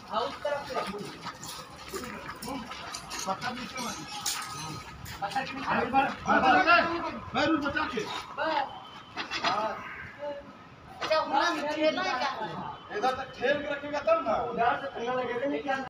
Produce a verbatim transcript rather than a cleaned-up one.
हाँ उस तरफ से पत्थर नीचे मार पत्थर के नीचे अरे बार बार रूल बचा के बस हां अच्छा उन्होंने खेलना है क्या इधर तक ठेल के रखेगा तब ना उधर से ठेला लगेगा नहीं क्या